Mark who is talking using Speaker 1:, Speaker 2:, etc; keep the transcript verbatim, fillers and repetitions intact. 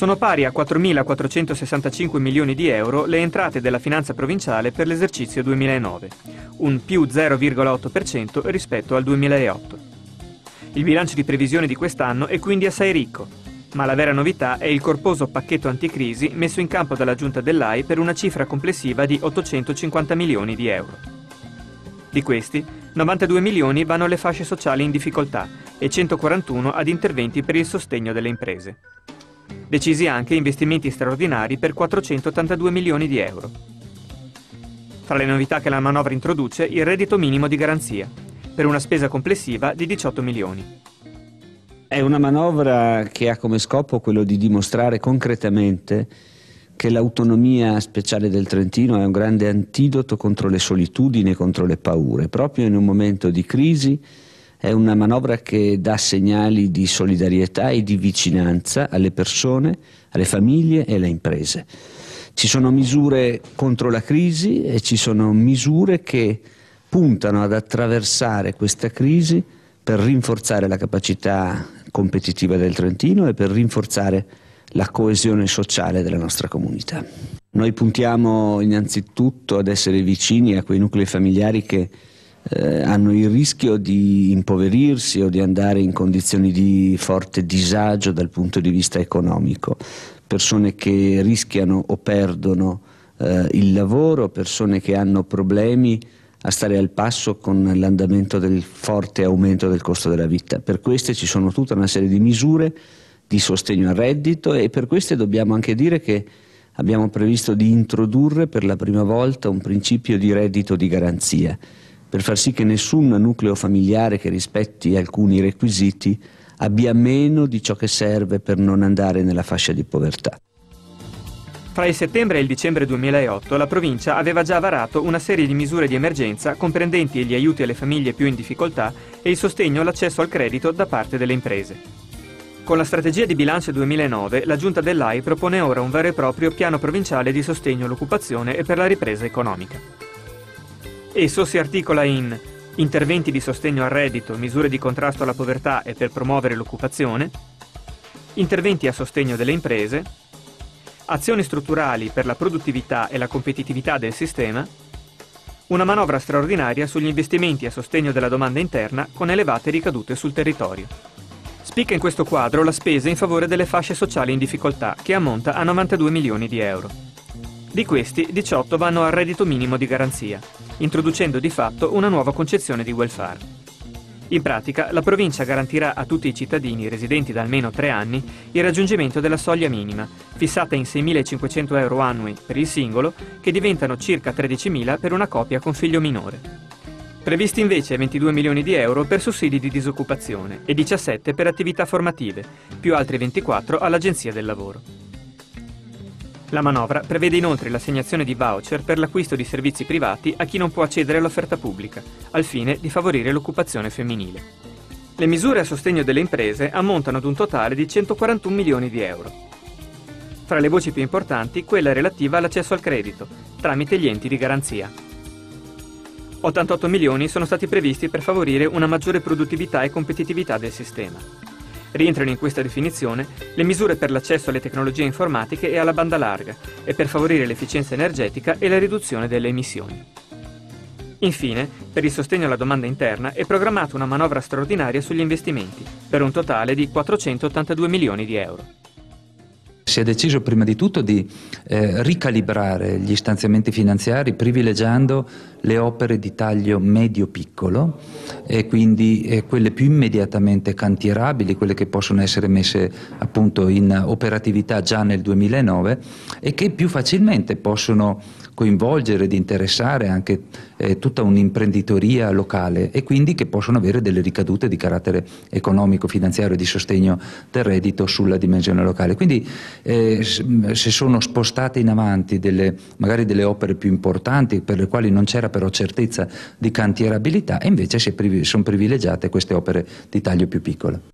Speaker 1: Sono pari a quattromilaquattrocentosessantacinque milioni di euro le entrate della finanza provinciale per l'esercizio duemilanove, un più zero virgola otto per cento rispetto al duemilaotto. Il bilancio di previsione di quest'anno è quindi assai ricco, ma la vera novità è il corposo pacchetto anticrisi messo in campo dalla Giunta dell'A I per una cifra complessiva di ottocentocinquanta milioni di euro. Di questi, novantadue milioni vanno alle fasce sociali in difficoltà e centoquarantuno ad interventi per il sostegno delle imprese. Decisi anche investimenti straordinari per quattrocentottantadue milioni di euro. Fra le novità che la manovra introduce, il reddito minimo di garanzia, per una spesa complessiva di diciotto milioni.
Speaker 2: È una manovra che ha come scopo quello di dimostrare concretamente che l'autonomia speciale del Trentino è un grande antidoto contro le solitudini e contro le paure. Proprio in un momento di crisi è una manovra che dà segnali di solidarietà e di vicinanza alle persone, alle famiglie e alle imprese. Ci sono misure contro la crisi e ci sono misure che puntano ad attraversare questa crisi per rinforzare la capacità competitiva del Trentino e per rinforzare la coesione sociale della nostra comunità. Noi puntiamo innanzitutto ad essere vicini a quei nuclei familiari che eh, hanno il rischio di impoverirsi o di andare in condizioni di forte disagio dal punto di vista economico, persone che rischiano o perdono eh, il lavoro, persone che hanno problemi a stare al passo con l'andamento del forte aumento del costo della vita. Per queste ci sono tutta una serie di misure di sostegno al reddito e per queste dobbiamo anche dire che abbiamo previsto di introdurre per la prima volta un principio di reddito di garanzia, per far sì che nessun nucleo familiare che rispetti alcuni requisiti abbia meno di ciò che serve per non andare nella fascia di povertà.
Speaker 1: Fra il settembre e il dicembre duemilaotto la provincia aveva già varato una serie di misure di emergenza comprendenti gli aiuti alle famiglie più in difficoltà e il sostegno all'accesso al credito da parte delle imprese. Con la strategia di bilancio duemilanove la Giunta dell'A I propone ora un vero e proprio piano provinciale di sostegno all'occupazione e per la ripresa economica. Esso si articola in interventi di sostegno al reddito, misure di contrasto alla povertà e per promuovere l'occupazione, interventi a sostegno delle imprese, azioni strutturali per la produttività e la competitività del sistema, una manovra straordinaria sugli investimenti a sostegno della domanda interna con elevate ricadute sul territorio. Spicca in questo quadro la spesa in favore delle fasce sociali in difficoltà, che ammonta a novantadue milioni di euro. Di questi, diciotto vanno al reddito minimo di garanzia, introducendo di fatto una nuova concezione di welfare. In pratica, la provincia garantirà a tutti i cittadini residenti da almeno tre anni il raggiungimento della soglia minima, fissata in seimilacinquecento euro annui per il singolo, che diventano circa tredicimila per una coppia con figlio minore. Previsti invece ventidue milioni di euro per sussidi di disoccupazione e diciassette per attività formative, più altri ventiquattro all'Agenzia del Lavoro. La manovra prevede inoltre l'assegnazione di voucher per l'acquisto di servizi privati a chi non può accedere all'offerta pubblica, al fine di favorire l'occupazione femminile. Le misure a sostegno delle imprese ammontano ad un totale di centoquarantuno milioni di euro. Fra le voci più importanti, quella relativa all'accesso al credito, tramite gli enti di garanzia. ottantotto milioni sono stati previsti per favorire una maggiore produttività e competitività del sistema. Rientrano in questa definizione le misure per l'accesso alle tecnologie informatiche e alla banda larga e per favorire l'efficienza energetica e la riduzione delle emissioni. Infine, per il sostegno alla domanda interna è programmata una manovra straordinaria sugli investimenti, per un totale di quattrocentottantadue milioni di euro.
Speaker 3: Si è deciso prima di tutto di eh, ricalibrare gli stanziamenti finanziari privilegiando le opere di taglio medio-piccolo e quindi eh, quelle più immediatamente cantierabili, quelle che possono essere messe appunto in operatività già nel duemilanove e che più facilmente possono coinvolgere ed interessare anche eh, tutta un'imprenditoria locale e quindi che possono avere delle ricadute di carattere economico, finanziario e di sostegno del reddito sulla dimensione locale. Quindi eh, si sono spostate in avanti delle, magari delle opere più importanti per le quali non c'era però certezza di cantierabilità e invece si privi- sono privilegiate queste opere di taglio più piccolo.